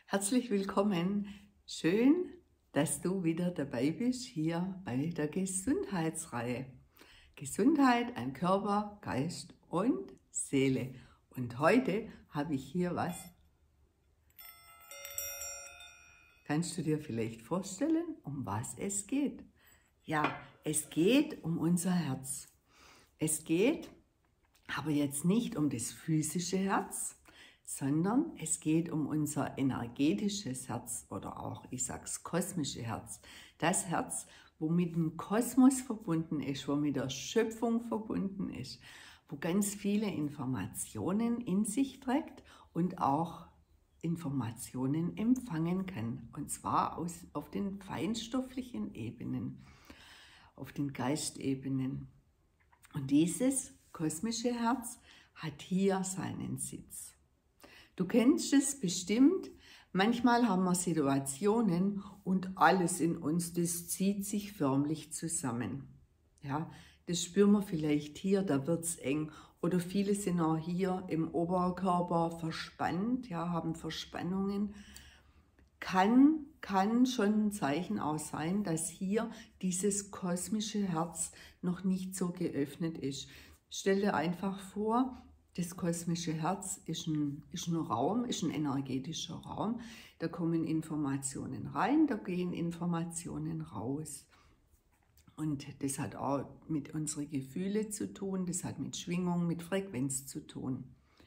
Herzlich willkommen. Schön, dass du wieder dabei bist hier bei der Gesundheitsreihe. Gesundheit an Körper, Geist und Seele. Und heute habe ich hier was. Kannst du dir vielleicht vorstellen, um was es geht? Ja, es geht um unser Herz. Es geht aber jetzt nicht um das physische Herz, sondern es geht um unser energetisches Herz oder auch, ich sag's, kosmische Herz. Das Herz, wo mit dem Kosmos verbunden ist, wo mit der Schöpfung verbunden ist, wo ganz viele Informationen in sich trägt und auch Informationen empfangen kann. Und zwar auf den feinstofflichen Ebenen, auf den Geistebenen. Und dieses kosmische Herz hat hier seinen Sitz. Du kennst es bestimmt, manchmal haben wir Situationen und alles in uns, das zieht sich förmlich zusammen. Ja, das spüren wir vielleicht hier, da wird es eng. Oder viele sind auch hier im Oberkörper verspannt, ja, haben Verspannungen. Kann schon ein Zeichen auch sein, dass hier dieses kosmische Herz noch nicht so geöffnet ist. Stell dir einfach vor, das kosmische Herz ist ein Raum, ist ein energetischer Raum. Da kommen Informationen rein, da gehen Informationen raus. Und das hat auch mit unseren Gefühlen zu tun, das hat mit Schwingung, mit Frequenz zu tun.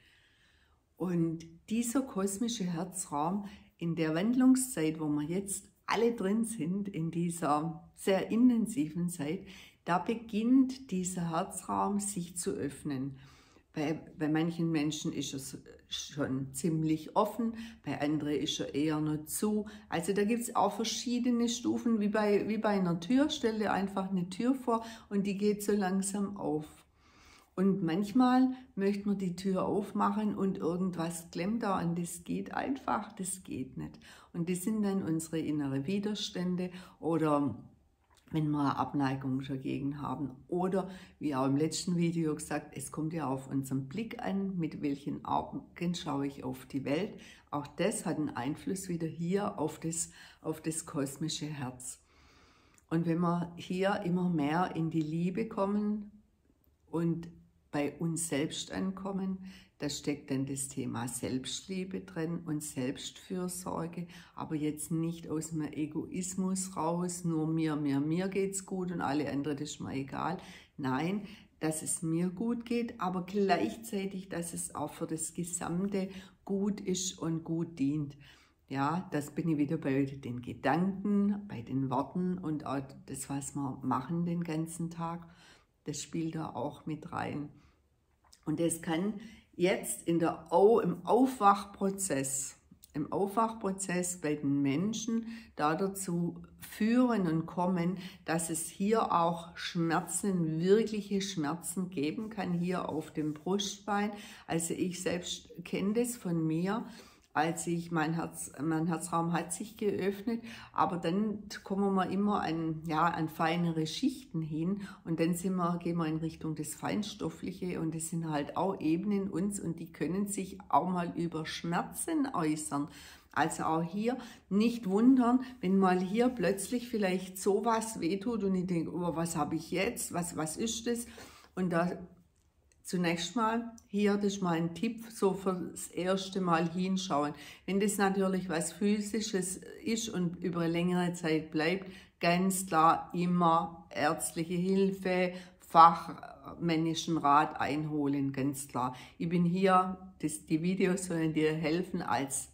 Und dieser kosmische Herzraum in der Wandlungszeit, wo wir jetzt alle drin sind, in dieser sehr intensiven Zeit, da beginnt dieser Herzraum sich zu öffnen. Bei manchen Menschen ist es schon ziemlich offen, bei anderen ist er eher noch zu. Also da gibt es auch verschiedene Stufen, wie bei einer Tür. Stell dir einfach eine Tür vor und die geht so langsam auf. Und manchmal möchte man die Tür aufmachen und irgendwas klemmt da und das geht einfach, das geht nicht. Und das sind dann unsere inneren Widerstände oder wenn wir eine Abneigung dagegen haben. Oder, wie auch im letzten Video gesagt, es kommt ja auf unseren Blick an, mit welchen Augen schaue ich auf die Welt. Auch das hat einen Einfluss wieder hier auf das kosmische Herz. Und wenn wir hier immer mehr in die Liebe kommen und bei uns selbst ankommen, da steckt dann das Thema Selbstliebe drin und Selbstfürsorge, aber jetzt nicht aus dem Egoismus raus, nur mir geht's gut und alle anderen, das ist mir egal. Nein, dass es mir gut geht, aber gleichzeitig, dass es auch für das Gesamte gut ist und gut dient. Ja, das bin ich wieder bei den Gedanken, bei den Worten und auch das, was wir machen den ganzen Tag, das spielt da auch mit rein. Und das kann jetzt im Aufwachprozess bei den Menschen dazu führen und kommen, dass es hier auch Schmerzen, wirkliche Schmerzen geben kann, hier auf dem Brustbein. Also ich selbst kenne das von mir, als mein Herzraum hat sich geöffnet, aber dann kommen wir immer an feinere Schichten hin und dann gehen wir in Richtung des Feinstoffliche und das sind halt auch Ebenen in uns und die können sich auch mal über Schmerzen äußern. Also auch hier nicht wundern, wenn mal hier plötzlich vielleicht sowas wehtut und ich denke, oh, was habe ich jetzt, was ist das? Und da zunächst mal, hier, das ist mal ein Tipp, so fürs erste Mal hinschauen. Wenn das natürlich was Physisches ist und über eine längere Zeit bleibt, ganz klar immer ärztliche Hilfe, fachmännischen Rat einholen, ganz klar. Ich bin hier, die Videos sollen dir helfen als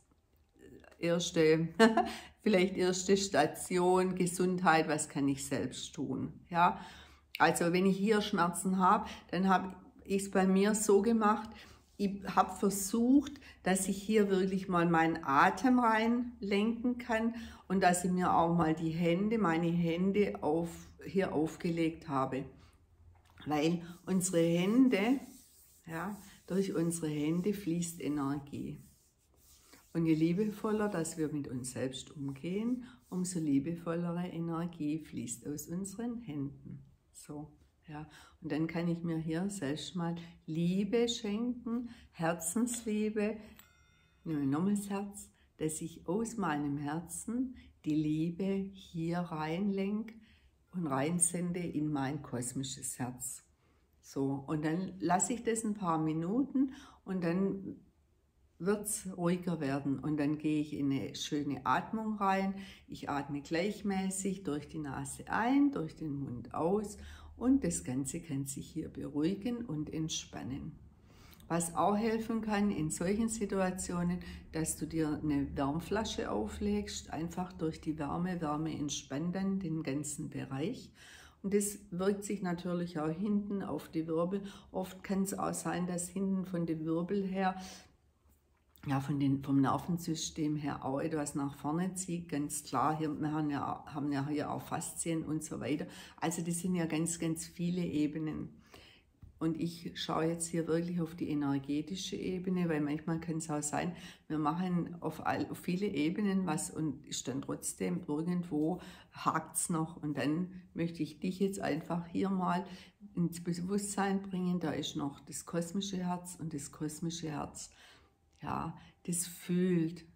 vielleicht erste Station, Gesundheit, was kann ich selbst tun, ja. Also wenn ich hier Schmerzen habe, dann habe ich es bei mir so gemacht, ich habe versucht, dass ich hier wirklich mal meinen Atem reinlenken kann und dass ich mir auch mal meine Hände hier aufgelegt habe. Weil unsere Hände, ja, durch unsere Hände fließt Energie. Und je liebevoller, dass wir mit uns selbst umgehen, umso liebevollere Energie fließt aus unseren Händen. So. Ja, und dann kann ich mir hier selbst mal Liebe schenken, Herzensliebe, nehme nochmal das Herz, dass ich aus meinem Herzen die Liebe hier reinlenke und reinsende in mein kosmisches Herz. So, und dann lasse ich das ein paar Minuten und dann wird es ruhiger werden und dann gehe ich in eine schöne Atmung rein. Ich atme gleichmäßig durch die Nase ein, durch den Mund aus und das Ganze kann sich hier beruhigen und entspannen. Was auch helfen kann in solchen Situationen, dass du dir eine Wärmflasche auflegst, einfach durch die Wärme entspannt dann den ganzen Bereich. Und das wirkt sich natürlich auch hinten auf die Wirbel. Oft kann es auch sein, dass hinten von den Wirbel her, ja, vom Nervensystem her auch etwas nach vorne zieht. Ganz klar, hier, wir haben ja hier auch Faszien und so weiter. Also das sind ja ganz, ganz viele Ebenen. Und ich schaue jetzt hier wirklich auf die energetische Ebene, weil manchmal kann es auch sein, wir machen auf viele Ebenen was und ist dann trotzdem irgendwo hakt es noch. Und dann möchte ich dich jetzt einfach hier mal ins Bewusstsein bringen, da ist noch das kosmische Herz und das kosmische Herz, ja, das fühlt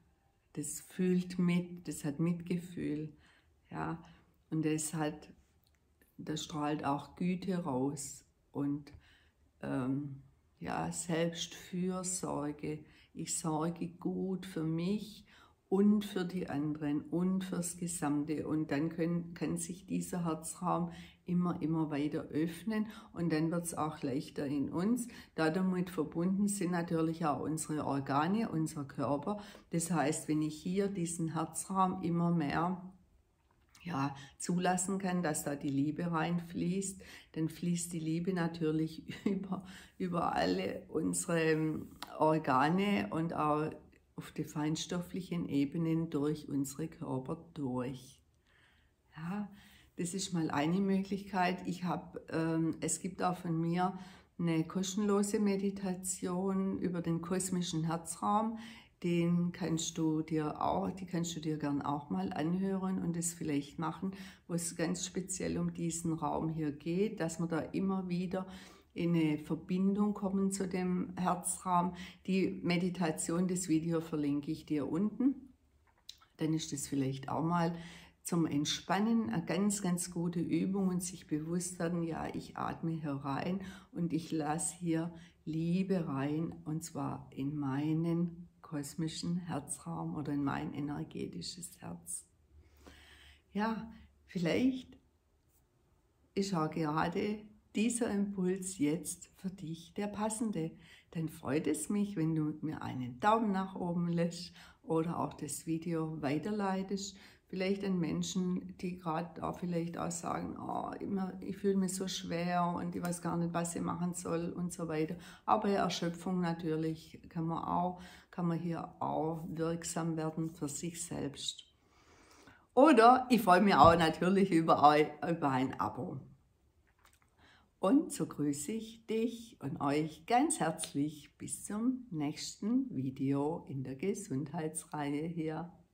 mit, das hat Mitgefühl, ja, und das strahlt auch Güte raus und ja, Selbstfürsorge. Ich sorge gut für mich und für die anderen und fürs Gesamte. Und dann kann sich dieser Herzraum immer weiter öffnen und dann wird es auch leichter in uns. Damit verbunden sind natürlich auch unsere Organe, unser Körper. Das heißt, wenn ich hier diesen Herzraum immer mehr zulassen kann, dass da die Liebe reinfließt, dann fließt die Liebe natürlich über alle unsere Organe und auch auf die feinstofflichen Ebenen durch unsere Körper durch. Ja, das ist mal eine Möglichkeit. Es gibt auch von mir eine kostenlose Meditation über den kosmischen Herzraum. Die kannst du dir gern auch mal anhören und es vielleicht machen, wo es ganz speziell um diesen Raum hier geht, dass wir da immer wieder in eine Verbindung kommen zu dem Herzraum. Die Meditation, das Video verlinke ich dir unten. Dann ist das vielleicht auch mal zum Entspannen eine ganz, ganz gute Übung und sich bewusst werden, ja, ich atme hier rein und ich lasse hier Liebe rein und zwar in meinen kosmischen Herzraum oder in mein energetisches Herz. Ja, vielleicht ist auch gerade dieser Impuls jetzt für dich der passende. Dann freut es mich, wenn du mir einen Daumen nach oben lässt oder auch das Video weiterleitest. Vielleicht an Menschen, die gerade auch vielleicht auch sagen, oh, ich fühle mich so schwer und ich weiß gar nicht, was ich machen soll und so weiter. Aber Erschöpfung natürlich kann man hier auch wirksam werden für sich selbst. Oder ich freue mich auch natürlich über ein Abo. Und so grüße ich dich und euch ganz herzlich bis zum nächsten Video in der Gesundheitsreihe hier.